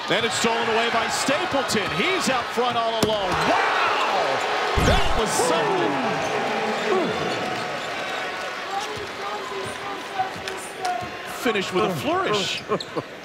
And it's stolen away by Stapleton. He's out front all alone. Wow! That was something. Finished with a flourish.